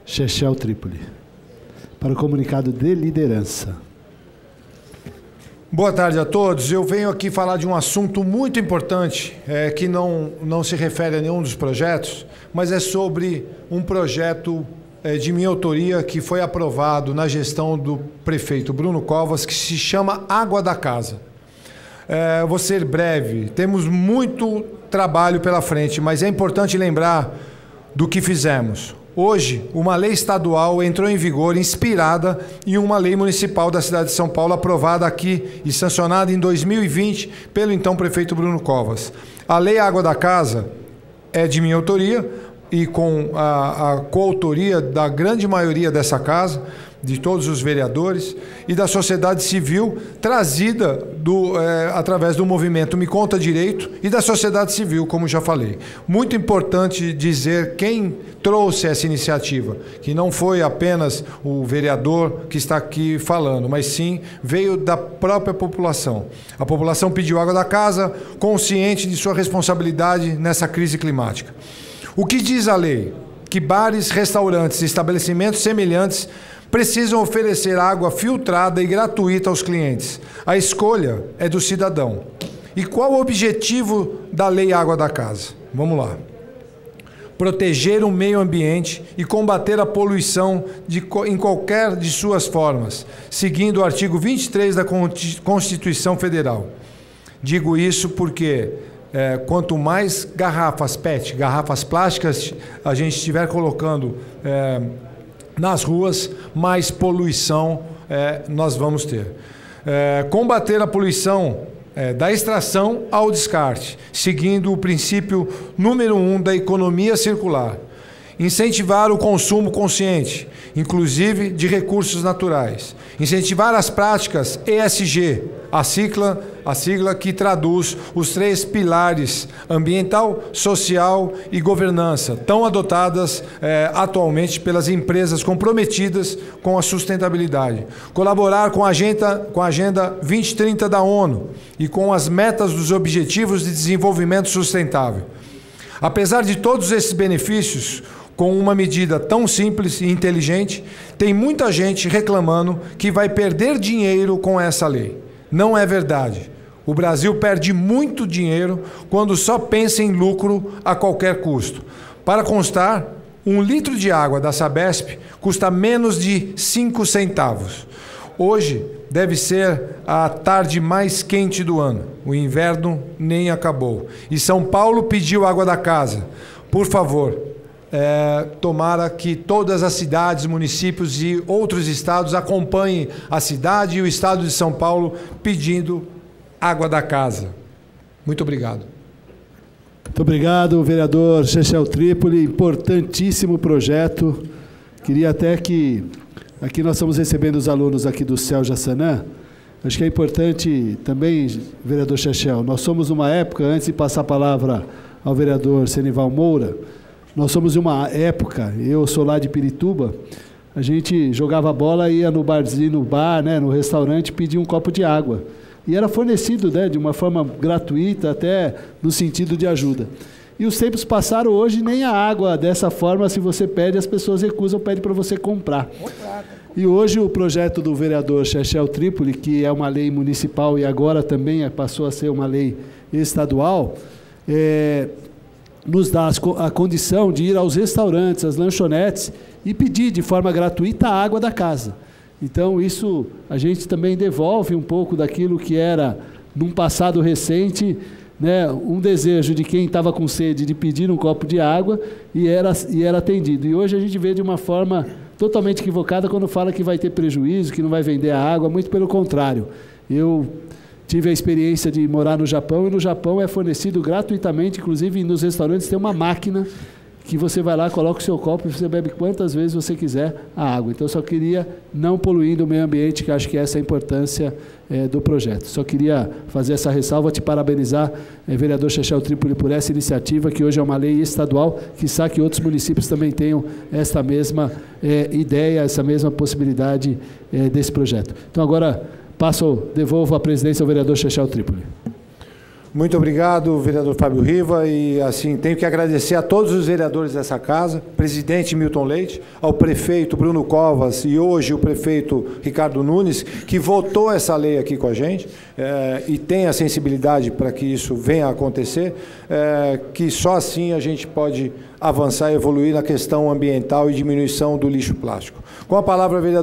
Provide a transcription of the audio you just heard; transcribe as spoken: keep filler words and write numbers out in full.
Chechel Trípoli, para o comunicado de liderança. Boa tarde a todos. Eu venho aqui falar de um assunto muito importante, é, que não, não se refere a nenhum dos projetos, mas é sobre um projeto é, de minha autoria que foi aprovado na gestão do prefeito Bruno Covas, que se chama Água da Casa. É, vou ser breve, temos muito trabalho pela frente, mas é importante lembrar do que fizemos. Hoje, uma lei estadual entrou em vigor inspirada em uma lei municipal da cidade de São Paulo, aprovada aqui e sancionada em dois mil e vinte pelo então prefeito Bruno Covas. A Lei Água da Casa é de minha autoria e com a, a coautoria da grande maioria dessa casa, de todos os vereadores e da sociedade civil, trazida do, é, através do movimento Me Conta Direito e da sociedade civil, como já falei. Muito importante dizer quem trouxe essa iniciativa, que não foi apenas o vereador que está aqui falando, mas sim veio da própria população. A população pediu água da casa, consciente de sua responsabilidade nessa crise climática. O que diz a lei? Que bares, restaurantes e estabelecimentos semelhantes precisam oferecer água filtrada e gratuita aos clientes. A escolha é do cidadão. E qual o objetivo da Lei Água da Casa? Vamos lá. Proteger o meio ambiente e combater a poluição de, em qualquer de suas formas, seguindo o artigo vinte e três da Constituição Federal. Digo isso porque é, quanto mais garrafas P E T, garrafas plásticas, a gente estiver colocando É, nas ruas, mais poluição é, nós vamos ter. É, combater a poluição é, da extração ao descarte, seguindo o princípio número um da economia circular. Incentivar o consumo consciente, inclusive de recursos naturais. Incentivar as práticas E S G, a sigla, a sigla que traduz os três pilares ambiental, social e governança, tão adotadas eh, atualmente pelas empresas comprometidas com a sustentabilidade. Colaborar com a Agenda, com a Agenda vinte trinta da ONU e com as metas dos Objetivos de Desenvolvimento Sustentável. Apesar de todos esses benefícios, com uma medida tão simples e inteligente, tem muita gente reclamando que vai perder dinheiro com essa lei. Não é verdade. O Brasil perde muito dinheiro quando só pensa em lucro a qualquer custo. Para constar, um litro de água da Sabesp custa menos de cinco centavos. Hoje deve ser a tarde mais quente do ano. O inverno nem acabou. E São Paulo pediu água da casa. Por favor, É, tomara que todas as cidades, municípios e outros estados acompanhem a cidade e o estado de São Paulo pedindo água da casa. Muito obrigado. Muito obrigado, vereador Chechel Trípoli. Importantíssimo projeto. Queria até que... Aqui nós estamos recebendo os alunos aqui do C E L Jaçanã. Acho que é importante também, vereador Chechel, nós somos uma época, antes de passar a palavra ao vereador Senival Moura, nós somos uma época, eu sou lá de Pirituba, a gente jogava bola, ia no barzinho, no bar, né, no restaurante, pedia um copo de água. E era fornecido, né, de uma forma gratuita, até no sentido de ajuda. E os tempos passaram, hoje nem a água dessa forma, se você pede, as pessoas recusam, pedem para você comprar. E hoje o projeto do vereador Chechel Trípoli, que é uma lei municipal e agora também passou a ser uma lei estadual, é... nos dá a condição de ir aos restaurantes, às lanchonetes e pedir de forma gratuita a água da casa. Então, isso a gente também devolve um pouco daquilo que era, num passado recente, né, um desejo de quem estava com sede de pedir um copo de água e era, e era atendido. E hoje a gente vê de uma forma totalmente equivocada quando fala que vai ter prejuízo, que não vai vender a água, muito pelo contrário. Eu tive a experiência de morar no Japão, e no Japão é fornecido gratuitamente, inclusive nos restaurantes tem uma máquina que você vai lá, coloca o seu copo e você bebe quantas vezes você quiser a água. Então, eu só queria, não poluindo o meio ambiente, que acho que essa é a importância é, do projeto. Só queria fazer essa ressalva, te parabenizar, é, vereador Chechel Trípoli, por essa iniciativa, que hoje é uma lei estadual, quiçá que outros municípios também tenham esta mesma é, ideia, essa mesma possibilidade é, desse projeto. Então, agora... Passo, devolvo a presidência ao vereador Chechel Trípoli. Muito obrigado, vereador Fábio Riva, e assim, tenho que agradecer a todos os vereadores dessa casa, presidente Milton Leite, ao prefeito Bruno Covas e hoje o prefeito Ricardo Nunes, que votou essa lei aqui com a gente, é, e tem a sensibilidade para que isso venha a acontecer, é, que só assim a gente pode avançar e evoluir na questão ambiental e diminuição do lixo plástico. Com a palavra, vereador